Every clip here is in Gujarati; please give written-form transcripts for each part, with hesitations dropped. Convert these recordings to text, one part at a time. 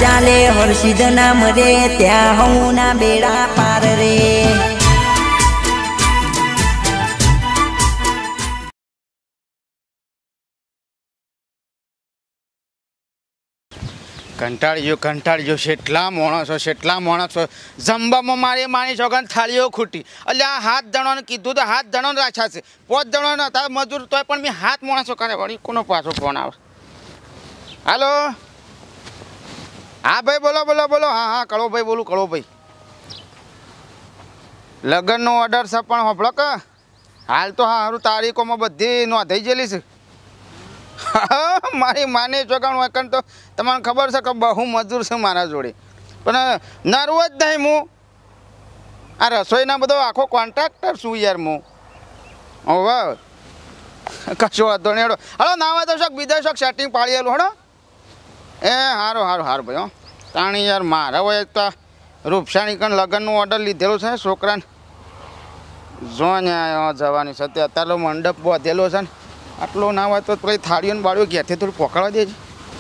ચાલે હર્ષિદ નામ રે ત્યાં હું ના બેડા પાર રે કંટાળ્યો કેટલા માણસો જમવામાં મારી માની છોકરાને થાળીઓ ખૂટી એટલે આ 7 જણાને કીધું તો 7 જણાને રાખ્યા છે 5 જણા હતા મજૂર તોય પણ મેં 7 માણસો કરે વળી કોનો પાછો ફોન આવે હાલો હા ભાઈ બોલો હા કળોભાઈ બોલું કળોભાઈ લગ્નનો ઓર્ડર છે પણ હોભળો કે હાલ તો સારું તારીખોમાં બધી નોંધાઈ ગયેલી છે મારી માની ચોકાણ વખત તો તમને ખબર છે કે બહુ મજૂર છે મારા જોડે પણ નર્વસ જ નહીં હું આ રસોઈના બધો આખો કોન્ટ્રાક્ટર છું યાર હું હવે કશો વાંધો નહીં હલો ના હોય તો શોખ બીજા શોખ સેટિંગ પાડેલું હડો એ સારું ભાઈ હો તાણી યાર મારા હોય તો રૂપસાણી કણ લગ્નનું ઓર્ડર લીધેલું છે છોકરાને જો ને જવાની છે અત્યારે મંડપ બાંધેલો છે ને આટલો ના હોય તો પેલી થાળીઓ ને બાળીઓ ઘેરથી થોડું પકડવા દેજે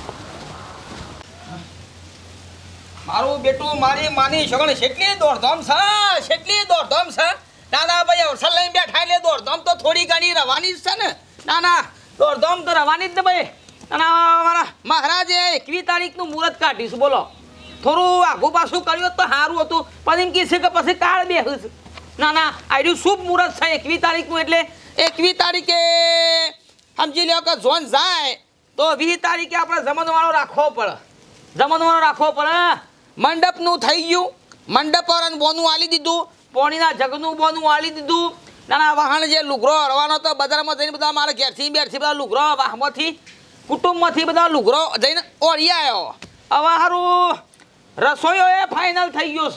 મારું બેટું મારી માની છોકરી કેટલી દોડધામ છે ના ભાઈ અવસર લઈને બેઠા એટલે દોડધામ તો થોડી ઘણી રવાની જ છે ને ના દોડધામ તો રવાની જ ને ભાઈ અને મારા મહારાજે 21 તારીખનું મુહૂર્ત કાઢીશું બોલો થોડું આઘું પાછું કર્યું તો સારું હતું પણ એમ કહેશે કે પછી કાળ બેહું ના આર્યું શુભ મુહૂર્ત છે 21 તારીખનું એટલે 21 તારીખે સમજી લો કે ઝોન જાય તો 20 તારીખે આપણે જમણવાળો રાખવો પડે મંડપનું થઈ ગયું મંડપ વાળાને બોનું આલી દીધું પોણીના જગનું બોનું આલી દીધું નાના વાહન જે લુગરો હરવાનો તો બજારમાં જઈને બધા મારા ઘેરથી બેરથી બધા લુગરો વાહમાંથી કુટુંબમાંથી બધા લુગરો જઈને ઓળી આવ્યો હવે સારું રસોઈઓ ફાઇનલ થઈ ગયો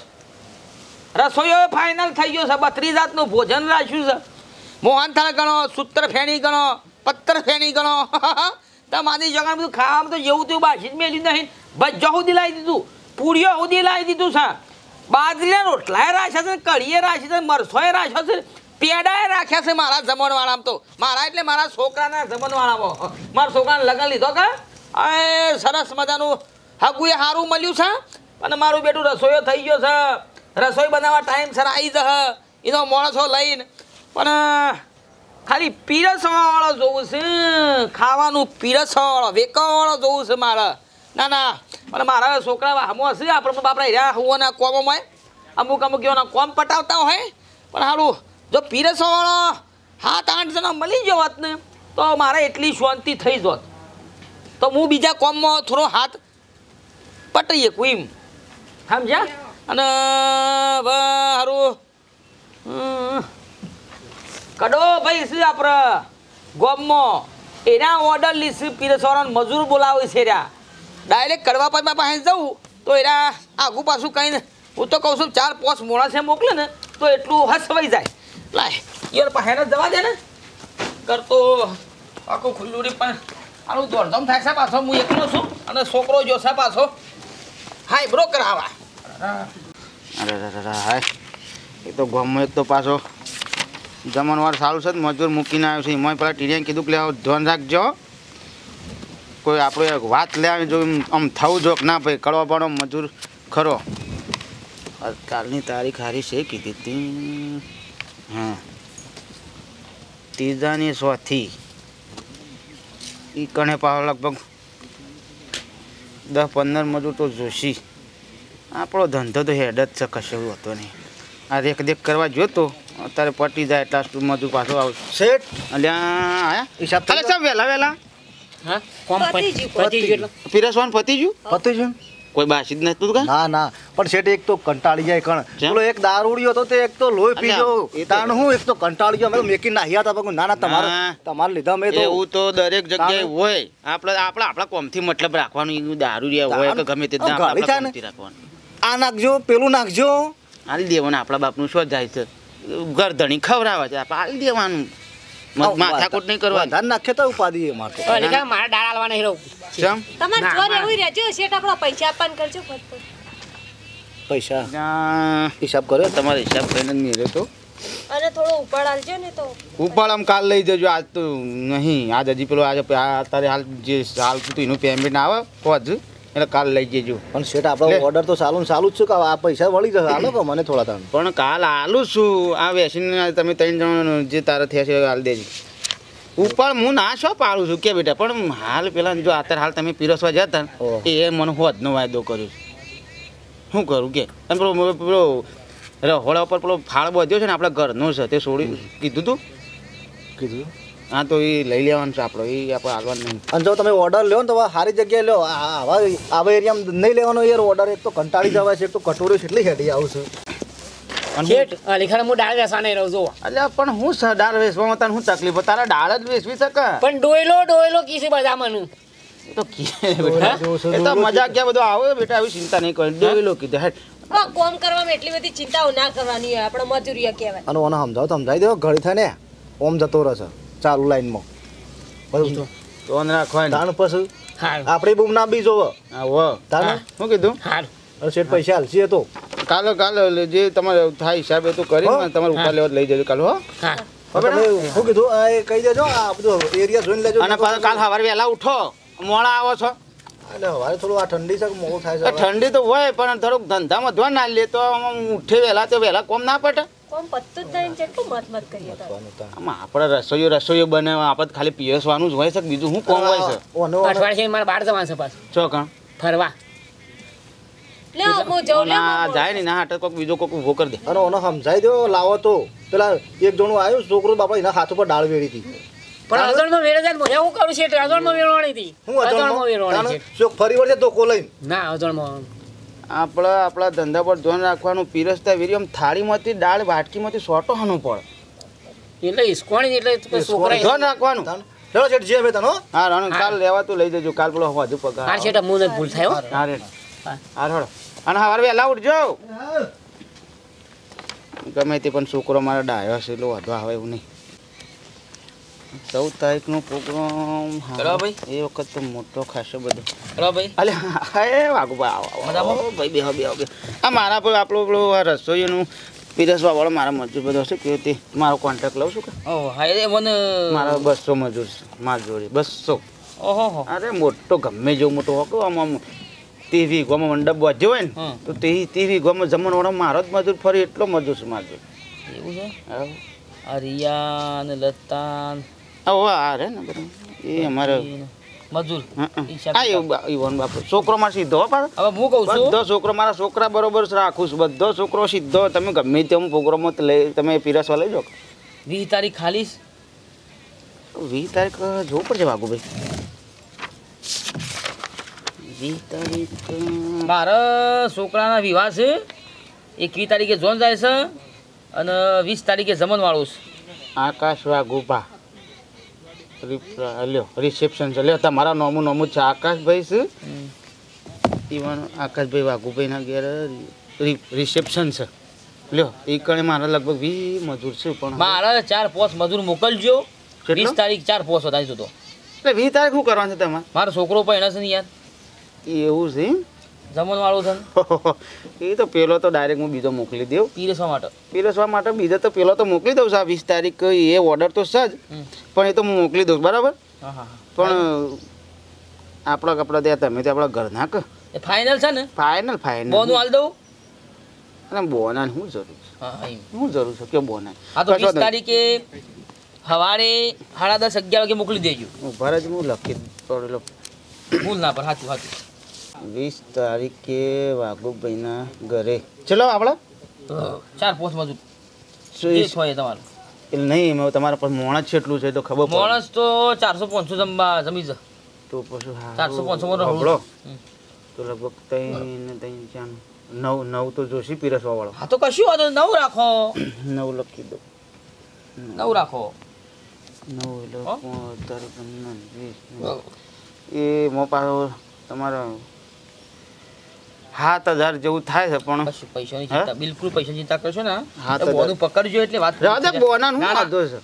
છે 32 જાતનું ભોજન રાખ્યું છે મોહનથાળ ગણો સૂત્ર ફેણી ગણો પત્તર ફેણી ગણો તમારી જગા બધું ખાવામાં તો જેવું તેવું બાજી જ મેળ્યું નહીં ભજ્જો સુધી લાવી દીધું પૂરીઓ સુધી લાવી દીધું છે બાજરીના રોટલાએ રાખ્યા છે કઢીએ રાખી છે મરસોએ રાખ્યો છે પેડાએ રાખ્યા છે મારા જમણવાળામાં તો મારા એટલે મારા છોકરાના જમણવાળામાં મારા છોકરાને લગ્ન લીધો કે એ સરસ મજાનું હગુએ સારું મળ્યું છે અને મારું બેટું રસોઈઓ થઈ ગયો છે રસોઈ બનાવવા ટાઈમ સર આવી જશે એનો માણસો લઈને પણ ખાલી પીરસવાવાળો જોવું છે ખાવાનું પીરસવાવાળો વેકવાવાળો જોવું છે મારે ના પણ મારા છોકરા હમો હશે આપણે બાપરા રહ્યા હુઓના કોમોમાં અમુક એવાના કોમ પટાવતા હોય પણ સારું જો પીરસવાવાળો 7-8 જણા મળી ગયો હોત ને તો મારે એટલી શાંતિ થઈ જોત તો હું બીજા કોમમાં થોડો હાથ પટાઈએ કોઈ સમજ્યા અને સારું કડો ભાઈ છે આપણે ગોમમાં એના ઓર્ડર લીધું પીરસવાળાને મજૂર બોલાવે છે રહ્યા ડાયરેક્ટ કડવા પરમાં પાસે જવું તો એના આગું પાછું કંઈ હું તો કહું છું 4-5 માણસે મોકલે ને તો એટલું હસવાઈ જાય લાય યાર પાસે જવા દે ને કરતો આખું ખુલ્લું રે પણ આનું દોડધામ થાય છે પાછો હું એકલો છું અને છોકરો જોશે પાછો હાય બ્રો કરાવા અરે હાય એ તો ગામમાં એક તો પાછો જમણવાર સારું છે મજૂર મૂકીને આવ્યો છે એમાં પેલા ટીરિયાને કીધું કે ધ્યાન રાખજો કોઈ આપણે વાત લેવાની જો આમ થવું જો ના ભાઈ કડવા પાડો મજૂર ખરો કાલની તારીખ હારી છે કીધી હતી હા 3 ચોથી એ કણે પાછો લગભગ 10-15 મજૂર તો જોશી આપણો ધંધો તો હેડ જ છે કશું હતો નહીં આ દેખ કરવા જોયો તો અત્યારે પટી જાય એટલા મજૂર પાછો આવશે શેઠ અલ્યા હિસાબ ચાલે વહેલા હા કોમ પતી ગયું પીરસવાનું પતી ગયું કોઈ બાસી જ નતું કે ના પણ શેઠ એક તો કંટાળી જાય કણ બોલો એક દારૂડિયો હતો તે એક તો લોહી પીજો તાણ હું એક તો કંટાળી ગયો મેં મેકી નાહ્યા હતા પણ ના તમારે લીધા મેં તો એવું તો દરેક જગ્યાએ હોય આપણે આપણા કોમથી મતલબ રાખવાનું દારૂડિયા હોય કે ગમે તે રાખવાનું આ નાખજો પેલું નાખજો હાલી દેવાનું આપણા બાપનું શું જાય છે ગરધણી ખવડાવે છે આપણે હાલી દેવાનું માથાકૂટ નહીં કરવાનું ધાન નાખે તો ઉપાધિ મારતો મારા ડાળ આલવાના હીરો કેમ તમાર જોર એવું રહેજો શેઠ આપણો પૈસા આપવાનું કરજો પૈસા હિસાબ કર્યો તમારે હિસાબ કરીને જ મેળ્યો તો અને થોડો ઉપાડ આલજો ને તો ઉપાડ આમ કાલ લઈ જજો આજ તો નહીં આજ હજી પેલો આજે અત્યારે હાલ જે હાલ એનું પેમેન્ટ આવે પહોંચ એટલે કાલ લઈ જજો. પણ શેઠ આપણો ઓર્ડર તો ચાલુ ને ચાલુ જ છે કે આ પૈસા મળી જશે હાલો કે મને થોડા તાણ. પણ કાલ આલું છું આ વેસીને તમે 3 જણા જે તારા થયા છે હાલ દેજો. ઉપર હું ના શું પાડું છું કે બેટા પણ હાલ પેલા જો અત્યારે હાલ તમે પીરસવા જતા ને એ મને હોદનો વાયદો કર્યો છે. શું કરું કે અને પેલો હોળા ઉપર પેલો ફાળ બધ્યો છે ને આપણા ઘરનો છે તે છોડી કીધું હા તો એ લઈ લેવાનું છે આપણો એ આપણે હાલવાનું નહીં. અને જો તમે ઓર્ડર લો ને તો સારી જગ્યાએ લો આવા એરિયામાં નહીં લેવાનો યાર ઓર્ડર. એક તો કંટાળી જવાય છે એક તો કટોરી કેટલી હેડી આવશે. લીખાણ હું દાળ વેસાને રહું છું એટલે પણ હું દાળ વેચવામાં તને શું તકલીફ તારા દાળ જ વેચવી શકે પણ ડોયલો કીસી બધા મને તો એ તો મજા ક્યાં બધો આવે બેટા આવી ચિંતા નહીં કરી ડોયલો કીધું હેઠ કોમ કરવામાં એટલી બધી ચિંતાઓ ના કરવાની હોય આપણે મજૂરિયા કહેવાય. અને ઓને સમજાવી દેવો ઘડી થાય ને ઓમ જતો રહેશે ચાલુ લાઈનમાં બધું તો રાખવા તાણ પછી આપણી બૂમ ના બી જોવો તાણ શું કીધું શેઠ પૈસા હાલશી તો કાલે જે તમારે થાય હિસાબે તો કરીને તમારે ઉપર લેવા લઈ જજો કાલે હો શું કીધું એ કહી દેજો આ બધું એરિયા જોઈને લેજો. અને કાલ સવારે વહેલા ઉઠો મોડા આવો છો એટલે હવે થોડું આ ઠંડી છે મોડું થાય છે. ઠંડી તો હોય પણ થોડુંક ધંધામાં ધોવા ના લે તો ઉઠે વહેલા તો વહેલા કોમ ના પટે. કોમ પત્તું જ થાય ને જેટલું મત કરીએ આમાં આપણે રસોઈઓ બનાવવા આપણે ખાલી પીરસવાનું જ હોય છે બીજું શું કોમ હોય છે. અઠવાડિયે મારે બહાર જવાનું છે પાછું ચોકણ ફરવા જાય ને ના હાટે કોઈક બીજો કોઈક ઉભો કરી દે. અને ઓને સમજાઈ દો લાવો તો પેલા એક જણું આવ્યું છોકરો બાપા એના હાથ ઉપર દાળ વેરી હતી પણ અજણમાં વેરે જાય હું એવું કરું છે અજણમાં વેરવાની હતી હું અજણમાં ફરી વળશે તો કોલઈને ના અજણમાં આપણા ધંધા પર ધ્યાન રાખવાનું પીરસતા વીરી આમ થાળીમાંથી દાળ વાટકીમાંથી સોટો હાનું પડે એટલે ઈસ્કોણી એટલે છોકરા ધ્યાન રાખવાનું. ચલો શેઠ જે તમે હા રણ કાલ લેવા તું લઈ જજો કાલ પેલો વધુ પગાર હા શેઠ હું ભૂલ થાય હો. હા રે હા રોડ અને સવારે વહેલા ઉઠજો ગમે તે પણ છોકરો મારો ડાયો છે એટલો વધુ આવે એવું નહીં. 14 તારીખનો પ્રોગ્રામ એ વખત તો મોટો ખાસો બધો અલે એ વાઘુભાઈ આવો ભાઈ બેહો આ મારા પર આપણો પેલો રસોઈનું પીરસવા વાળો મારા મજૂર બધો છે કે તે મારો કોન્ટેક્ટ લઉં છું કે મારા 200 મજૂર છે મારી જોડે 200. અરે મોટો ગમે જેવો મોટો હોકો આમ ટીવી ગોમાં મંડપ બાજુ હોય ને તો ટીવી ગોમાં જમણવાળો મારો જ મજૂર ફરી એટલો મજૂર છે મારો એવું છે અરિયા ને લતાન આ રે ને એ અમારે મજૂર ઈવન બાપુ છોકરો મારો સીધો હવે હું કહું છું બધો છોકરો મારા છોકરા બરોબર રાખું છું બધો છોકરો સીધો તમે ગમે તેમ પ્રોગ્રામમાં લઈ તમે પીરસવા લઈ જાઓ. 20 તારીખ ખાલીસ 20 તારીખ જોવું પડશે વાઘુભાઈ 20 તારીખ મારા છોકરાના વિવાહ છે 21 તારીખે જોન જાય છે અને 20 તારીખે જમણવાળું છે. આકાશ વાઘુભા લ્યો રિસેપ્શન છે લ્યો તમારા નોમું છે આકાશભાઈ છે ઈવન આકાશભાઈ વાઘુભાઈના ઘેર રિસેપ્શન છે લ્યો એ કણે મારા લગભગ 20 મજૂર છે પણ મારા 4-5 મજૂર મોકલજો 20 તારીખ 4-5 વધારી દો તો એટલે 20 તારીખ શું કરવાનું છે તમારે મારો છોકરો પણ છે ને યાર એવું છે જમણવાળું છે એ તો પેલો તો ડાયરેક્ટ હું બીજો મોકલી દઉં પીરસવા માટે બીજો તો પેલો તો મોકલી દઉં છું આ 20 તારીખ એ ઓર્ડર તો છે જ પણ એ તો હું મોકલી દઉં બરાબર પણ આપણા ત્યાં તમે તો આપણા ઘર ના ફાઇનલ છે ને ફાઇનલ બોનું હાલ દઉં અને બોના શું જરૂર છે કે બોના હા તો 20 તારીખે સવારે 10:30-11 વાગે મોકલી દેજો ઉભા જ હું લખી પડેલો ભૂલ ના પર સાચું 20 તારીખે વાઘુભાઈના ઘરે ચલો આપણે 4-5 મજૂર તમારું એટલે નહીં એમાં તમારા પર મોણસ છે એટલું છે તો ખબર મોણસ તો 400-500 જમી છે તો પછી 400-500 તો લગભગ 3-4 9 તો જોશી પીરસવા વાળો હા તો કશું વાંધો 9 રાખો 9 લખી દો 9 રાખો 9 એ મો પાછો તમારે 7000 જેવું થાય છે પણ પૈસાની ચિંતા બિલકુલ પૈસાની ચિંતા કરશો ને બોનું પકડજો એટલે વાત બોના નું વાંધો છે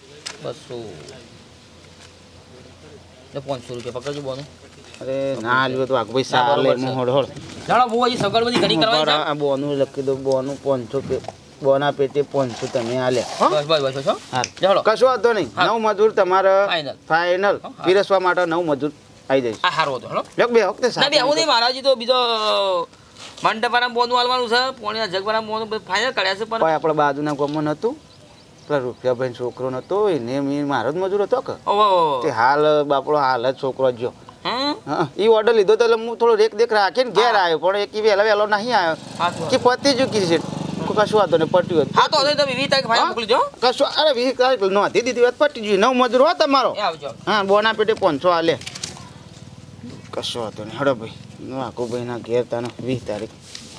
200 ₹500 પકડજો બોનું અરે ના લ્યો તો વાઘભાઈ સાલે મોહડ ચાલો બહુ હજી સગવડ બધી ઘણી કરવાની છે બોનું લખી દો બોનું 500 બોના પેટે 500 તમે આલે બસ ચાલો કશું વાંધો નહીં 9 મજૂર તમારે ફાઇનલ પીરસવા માટે 9 મજૂર આવી જઈશ આ હારો હતો હેલો લ્યો બે વખતે ના બે હું નહીં મારાજી તો બીજો મંડપવાળા બોનું હાલવાનું છે પોણીના જગવાળા બોનું ફાઇનલ કર્યા છે પણ આપણે બાજુના ગામમાં નહોતું પેલા રૂપિયાભાઈ છોકરો નતો એને મારો જ મજૂર હતો કે ઓહો તે હાલ બાપડો હાલ જ છોકરો જો હા હા એ ઓર્ડર લીધો તો એટલે હું થોડો રેક દેખ રાખીને ઘેર આવ્યો પણ એક વહેલો નહીં આવ્યો કે પતી ચૂકી છે કશું વાતો ને પટ્યું હા તો હવે તમે 20 તારીખ ફાઇનલ મોકલી દો કશું અરે 20 તારીખ નોંધી દીધી વાત પટી ગઈ નવ મજૂર હો તમારો એ આવજો હા બોના પેટે 500 હાલે કશું વાતો નહીં હડો ભાઈ વાકુભાઈ ના ઘેર તાનો 20 તારીખ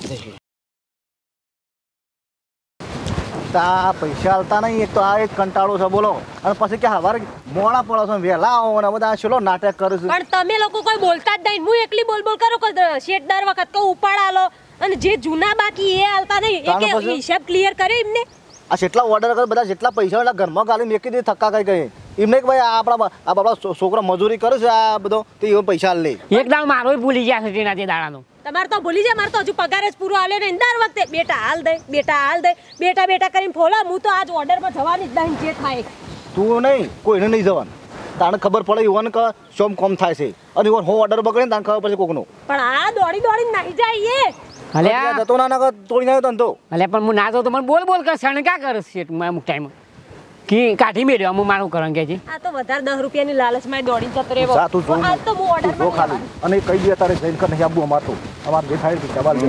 આ પૈસા હાલતા નહીં એક તો આ એક કંટાળો છે બોલો અને પછી કે હવારે મોડા પડો છો વહેલા આવો ને બધા ચલો નાટક કરે છે પણ તમે લોકો કોઈ બોલતા જ નહીં હું એકલી બોલ કરો શેઠ દર વખત કહું ઉપાડ આલો અને જે જૂના બાકી એ હાલતા નહીં તાનો એક પછી? હિસાબ ક્લિયર કરે એમને આ જેટલા ઓર્ડર કરે બધા જેટલા પૈસા એટલા ઘરમાં ગાલી મેકી દે થક્કા કઈ કઈ એમને કે ભાઈ આપણા છોકરો મજૂરી કરે છે આ બધો તે એવો પૈસા લે એક દાળ મારો ભૂલી ગયા છે તેના તે દાડાનો તમારે તો ભૂલી જાય મારે તો હજુ પગાર જ પૂરો આલ્યો ને દર વખતે બેટા હાલ દે બેટા કરીને ફોલા હું તો આજ ઓર્ડરમાં જવાની જ નહીં જે થાય તું નહીં કોઈને નહીં જવાનું તાને ખબર પડે ઈવન કે શોમ કોમ થાય છે અને ઈવન હું ઓર્ડર બગડે ને તાને ખબર પડશે કોકનો પણ આ દોડી નહીં જાય એ અલ્યા જતો ના તોડી નાખ્યો તને તો અલ્યા પણ હું ના તો મને બોલ કર શણકા કરે છે અમુક ટાઈમ કે કાઢી મેળ્યો અમુક મારું કરણ કે છે આ તો વધારે 10 રૂપિયાની લાલચમાં દોડી જતો રહેવો જા તું જો આજ તો હું ઓર્ડર જો ખાલી અને કહી દે તારે જઈને કર નહીં આપવું અમાર તો અમાર જે થાય છે ચાલ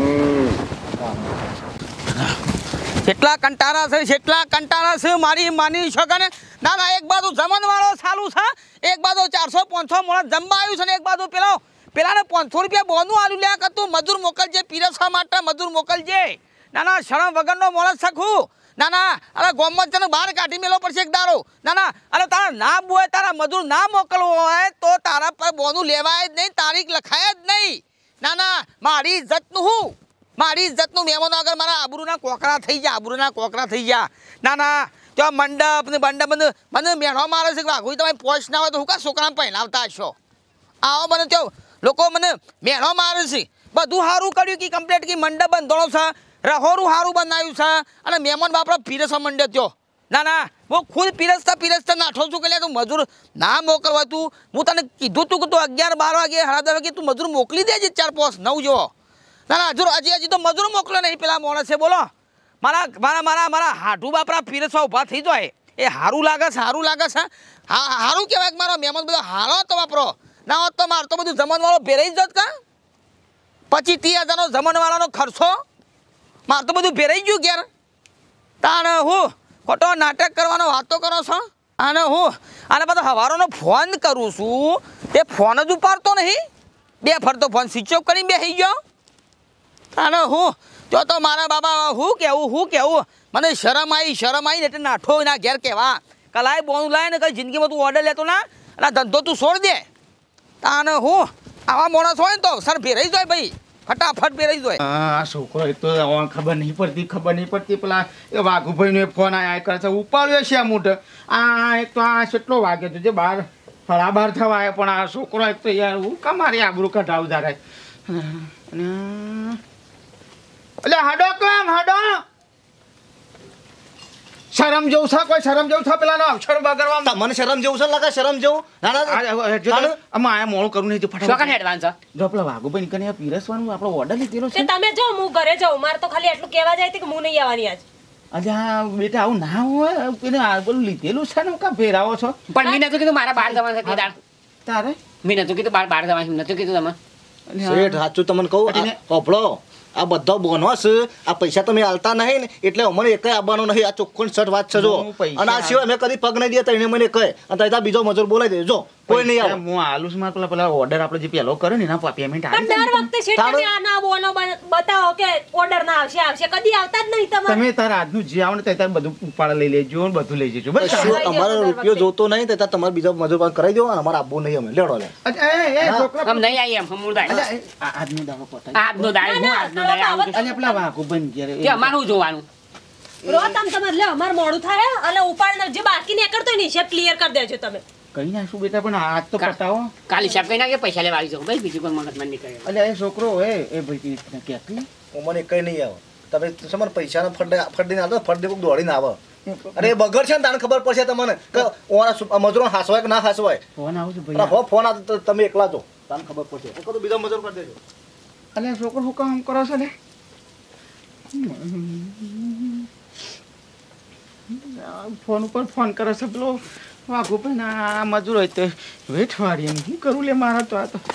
જેટલા કંટાળા છે મારી માની શકો ને ના ના એક બાજુ જમણવાળો ચાલુ છે એક બાજુ 400-500 મોણા જમવા આવ્યું છે ને એક બાજુ પેલાને 500 રૂપિયા બોનું આલ્યું લ્યા કે તું મજૂર મોકલજે પીરસવા માટે મજૂર મોકલજે ના ના શરમ વગરનો મોણસ શકું ના ના અરે ગોમત તને બહાર કાઢી મેલો પડશે એક દારો ના ના અરે તારા ના હોય તારા મજૂર ના મોકલવો હોય તો તારા પર બોનું લેવાય જ નહીં તારીખ લખાય જ નહીં ના ના મારી ઇજ્જતનું મહેમાનો આગળ મારા આબરૂના કોકરા થઈ ગયા ના ના તો મંડપ ને બંડપ મને મેળો મારે છે કે વાઘુઈ તમે પોચ ના હોય તો હું કા છોકરાને પહેલાવતા હશો આવો મને તો લોકો મને મેળો મારે છે બધું સારું કર્યું કે કમ્પ્લીટ કે મંડપ બંધણો છે રહોરું સારું બનાવ્યું છે અને મહેમાન બાપડો પીરસવા મંડ્યો થયો ના ના હું ખુદ પીરસતા નાઠો છું કે તું મજૂર ના મોકલવા તું હું તને કીધું તું કે તું 11-12 વાગે 10:30 વાગે તું મજૂર મોકલી દેજે 4-5-9 જેવો ના ના હજી તો મજૂર મોકલો નહીં પેલા માણસે બોલો મારા હાડુ બાપરા પીરસવા ઊભા થઈ જાય એ સારું લાગે છે સારું કહેવાય કે મારો મહેમાન બધો હારો તો વાપરો ના હોત તો મારે તો બધું જમણવાળો ભેરાઈ જ કા પછી 30,000નો જમણવાળાનો ખર્ચો મારે તો બધું ભેરાઈ ગયું ઘેર તાણે હું ખોટો નાટક કરવાનો વાતો કરો છો અને હું આને બધો હવારોનો ફોન કરું છું તે ફોન જ ઉપાડતો નહીં 2 ફરતો ફોન સ્વિચ ઓફ કરીને બેસી ગયો અને હું તો મારા બાબા હું કેવું મને શરમ આવી ને એટલે નાઠો ના ઘેર કહેવા કલાય બોનું લાય ને કઈ જિંદગીમાં તું ઓર્ડર લેતો ના અને ધંધો તું છોડ દે તાને હું આવા માણસ હોય ને તો સર ભેરાઈ જાય ભાઈ ફટાફટ ભેરાઈ જાય આ છોકરો એક તો ખબર નહીં પડતી પેલા એ વાઘુભાઈનો ફોન આયા કરે છે ઉપાડ્યો છે આ મૂઠ આ એક તો આ કેટલો વાગ્યો તો જે 12 થવા આવ્યો પણ આ છોકરો એક તો યાર હું કા મારી આબરૂ કઢાવ જારે એટલે હડો શરમ જેવું છે કોઈ શરમ જેવું છે પેલા અક્ષર બગડવા મને શરમ જેવું છે લાગે શરમ જેવું આયા મોડું કરું નહીં ચોકન એડવાન્સ જો પેલા વાઘુભાઈ કને પીરસવાનું આપણો ઓર્ડર લીધેલો છે તમે જો હું ઘરે જાઉં મારે તો ખાલી એટલું કહેવા જાય કે હું નહીં આવવાની આજ અરે હા બેટા આવું ના હોય પેલે આ બધું લીધેલું છે ને કા ફેરાવો છો પણ મેં નતું કીધું મારા 12 જવાનું છે દાડ તારે મેં નતું કીધું 12 જવાનું નતું કીધું તમે શેઠ સાચું તમને કહું હોભળો આ બધા બોનસ આ પૈસા તમે આલતા નહીં ને એટલે અમને એક આવવાનો નહીં આ ચોખ્ખો સટ વાત છે જો અને આ સિવાય મેં કદી પગ નહીં દીધા એને મને કહે અને ત્યાં બીજો મજૂર બોલાવી દેજો જો કોઈ નહીં આવે હું આલુસ માં પેલા ઓર્ડર આપણે જે પેલો કર્યો ને એના પેમેન્ટ પણ દર વખતે છે તમે આ ના બોનો બતાવો કે ઓર્ડર ના આવશે કદી આવતા જ નહીં તમારે તમે તાર આજનું જે આવે ને તાર બધું ઉપાડ લઈ લેજો ને બધું લઈ જજો બસ અમારો રૂપિયો જોતો નહીં તો તમારે બીજો મજૂર પાસ કરાવી દો અને અમારે આપવું નહીં અમે લેડો લે એ છોકરા આમ નહીં આવી એમ સમુદાય આજનો દાડો પતાય આજનો દાય આવું અરે પેલા વાઘુભાઈ ઘેરે કે અમારું જોવાનું રો તમે લે અમાર મોડું થાય અને ઉપાડ જે બાકી ને કરતો ને હિસાબ ક્લિયર કરી દેજો તમે કઈ નાખશું બેટા પણ આજ તો પતાવો કાલી સાહેબ કઈ નાખે પૈસા લેવા આવી જાવ ભાઈ બીજું કોઈ મગજમાં નહીં કરે અલ્યા એ છોકરો એ ભાઈ ક્યાંથી મને કઈ નહીં આવે તમે તમારે પૈસાનો ફટ દઈને આવતો ફટ દે કોઈક દોડીને આવે અરે બગડ છે ને તાને ખબર પડશે તમને કે ઓના મજૂરો હાસવાય કે ના હાસવાય ફોન આવું છું ભાઈ ફોન આવતો તમે એકલા છો તને ખબર પડશે એ તો બીજો મજૂર કરી દેજો અલે છોકરો શું કામ કરો છો લે ફોન ઉપર ફોન કરે છે પેલો વાઘુ ભાઈ ના મજૂર હોય તો વેઠવાડીએ શું કરું લે મારા તો આ તો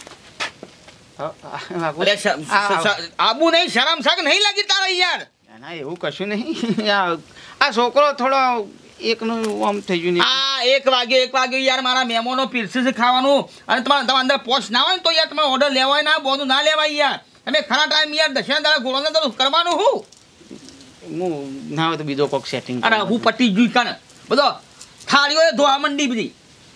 વાઘુ આબુ નહીં શરમ શાક નહીં લાગી તારા યાર ના એવું કશું નહીં આ છોકરો થોડો એકનું આમ થઈ ગયું આ 1 વાગે યાર મારા મહેમાનો પીરસે છે ખાવાનું અને તમારે અંદર પોસ્ટ ના હોય ને તો યાર તમારે ઓર્ડર લેવાય ના બોનું ના લેવાય યાર તમે ખરા ટાઈમ યાર દશેરા દાડા ગોળો તો કરવાનું હું ના હોય તો બીજો કોક સેટિંગ અરે હું પટી ગયું કાને બધો થાળીઓ ધોવા મંડી બધી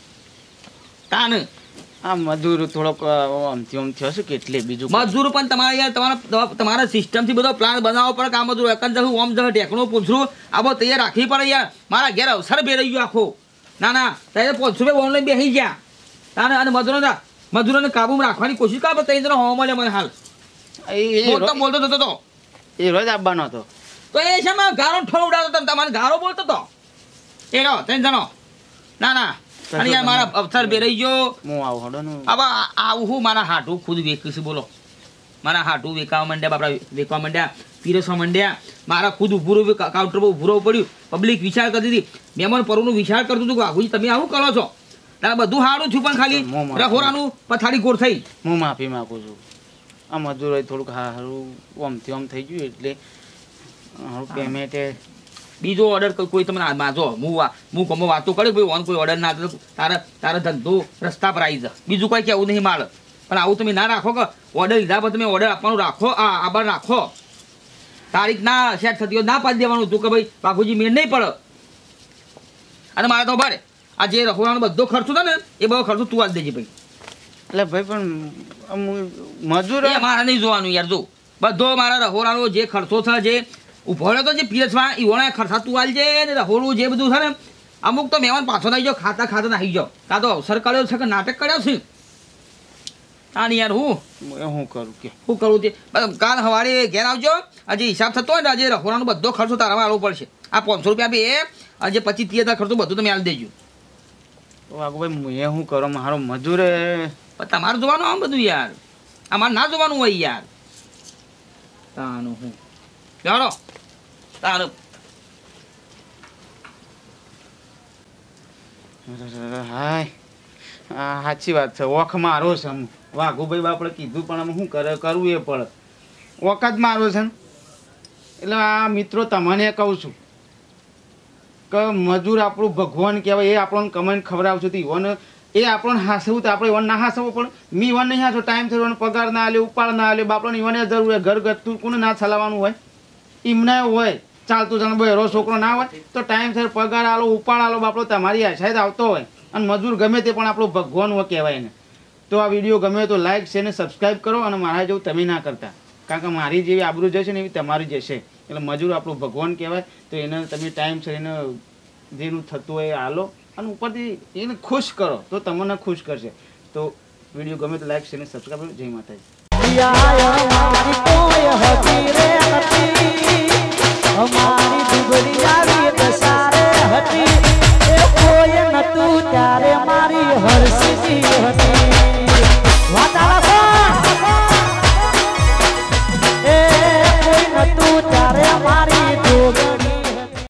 તાન આ મજૂર થોડોક આમથી આમ થયો છે કે એટલે બીજું મજૂર પણ તમારે યાર તમારા સિસ્ટમથી બધો પ્લાન બનાવવો પડે કે આ મજૂર એકન જવું ઓમ જવું ઢેકણું પૂછરું આ બધું તૈયાર રાખવી પડે યાર મારા ઘેર અવસર બેરાઈ ગયો આખો ના ત્યારે 500 રૂપિયા ઓનલાઈન બેસી ગયા તાને અને મજૂરોને કાબૂમાં રાખવાની કોશિશ કર પણ તઈ હોવા મળે મને હાલ બોલતો થતો તો એ રોજ આવવાનો હતો તો એ છે ગારો ઠોળ ઉડાડતો હતો તમારે ગારો બોલતો હતો એ રહો તઈ જણો ના અને યાર મારા અવસર બેરાઈ ગયો હું આવું હડો નું હવે આવું હું મારા હાટું ખુદ વેચીશ બોલો મારા હાટું વેકાવા માંડ્યા બાપડા વેચવા માંડ્યા પીરસવા માંડ્યા મારા ખુદ ઉભું કાઉન્ટર પર ઉભું પડ્યું પબ્લિક વિચાર કરતી હતી મહેમાન પરનું વિચાર કરતું હતું કે આખું તમે આવું કરો છો તારે બધું સારું છું પણ ખાલી રખોરાનું પથારી ગોળ થઈ હું માફી માગું છું આ મજૂર થોડુંક સારું આમથી આમ થઈ ગયું એટલે પેમેન્ટ બીજો ઓર્ડર કોઈ તમને માજો હું કમો વાતો કરે ભાઈ ઓન કોઈ ઓર્ડર ના તારા ધંધો રસ્તા પર આવી જાય બીજું કોઈ કેવું નહીં માળ પણ આવું તમે ના રાખો કે ઓર્ડર લીધા પર તમે ઓર્ડર આપવાનું રાખો આભાર રાખો તારીખ ના સેટ થતી હોય ના પાડી દેવાનું તું કે ભાઈ બાપુજી મેળ નહીં પડે અને મારે તો ભારે આ જે રખોડાનો બધો ખર્ચો છે ને એ બધો ખર્ચો તું આપી દેજે ભાઈ એટલે ભાઈ પણ મજૂર મારે નહીં જોવાનું યાર જો બધો મારા રખોડાનો જે ખર્ચો છે જે ઉભો રહ્યો તો જે પીરસમાં ઈવોના ખર્ચા તું આલજે ને રખોડું જે બધું છે ને અમુક તો મહેમાન પાછો નાહી જાઓ ખાતા નાહી જાઓ કાં તો અવસર કર્યો છે કે નાટક કર્યો છે હા ને યાર હું કરું તે કાલ સવારે ઘેર આવજો આજે હિસાબ થતો હોય ને આજે રખોડાનો બધો ખર્ચો તારામાં આવવો પડશે આ 500 રૂપિયા બી એ આજે 25-30 ખર્ચો બધું તમે આલી દેજો વાઘુભાઈ એ શું કરો મારો મજૂર તમારે જોવાનું આમ બધું યાર અમારે ના જોવાનું હોય યાર તાનું હું જાણો તારું હાય સાચી વાત છે ઓખ મારો છે વાઘુભાઈ બાપડે કીધું પણ અમે શું કરવું એ પડે ઓખ જ મારો છે ને એટલે આ મિત્રો તમને કહું છું કે મજૂર આપણું ભગવાન કહેવાય એ આપણને કમાઈને ખવડાવશું તો ઈવન એ આપણને હાસવું તો આપણે ઈવન ના હાસવું પણ મી ઈવન નહીં હાસો ટાઈમ થયો પગાર ના આલ્યો ઉપાડ ના આલ્યો બાપડને ઈવન જરૂર હોય ઘર ગતું કોને ના ચલાવવાનું હોય એમને હોય ચાલતું જાણે બહેરો છોકરો ના હોય તો ટાઈમ થયો પગાર આલો ઉપાડ આલો બાપડો તમારી આશાએ આવતો હોય અને મજૂર ગમે તે પણ આપણું ભગવાન હોય કહેવાય ને તો આ વિડીયો ગમે તો લાઈક શેર ને સબસ્ક્રાઈબ કરો અને મારા જેવું તમે ના કરતા કારણ કે મારી જેવી આબરૂ જશે ને એવી તમારી જશે એટલે મજૂર આપણું ભગવાન કહેવાય તો એને તમે ટાઈમ છે એને જેનું થતું હોય એ હાલો અને ઉપરથી એને ખુશ કરો તો તમને ખુશ કરશે તો વિડીયો ગમે તો લાઈક શેર ને સબસ્ક્રાઈબ કરો જય માતાજી અમારી દુબળી